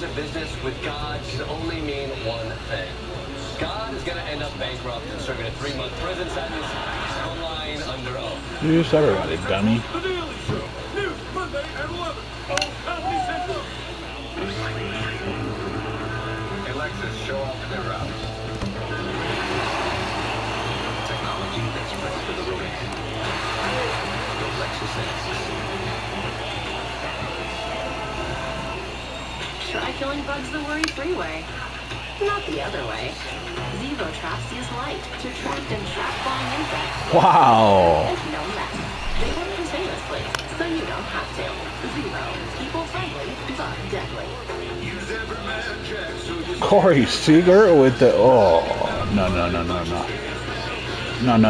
business with God can only mean one thing. God is going to end up bankrupt and serving a 3-month prison sentence, online under oath. You just everybody, dummy. The Daily Show. News Monday at 11 on Comedy Central. Hey, Lexus, show off their route. Technology that's ready for the road ahead. The Lexus NX. Try killing bugs the worry-free way. Not the other way. Zero traps use light to attract and trap flying insects. Wow. And no mess. They work continuously, so you don't have to. Zero. People-friendly, but deadly. Use every man jack so you Corey Seager with the... Oh, no. No.